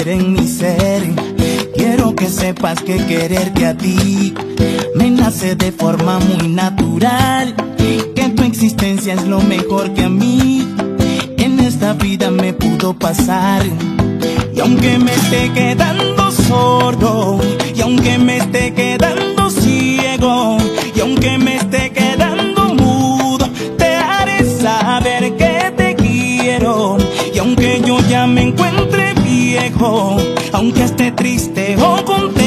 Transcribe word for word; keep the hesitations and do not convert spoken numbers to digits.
nacer en mi ser. Quiero que sepas que quererte a ti me nace de forma muy natural, que tu existencia es lo mejor que a mí en esta vida me pudo pasar. Y aunque me esté quedando sordo, y aunque me esté quedando ciego, y aunque me esté quedando mudo, te haré saber que te quiero. Y aunque yo ya me encuentre viejo, aunque esté triste o contento,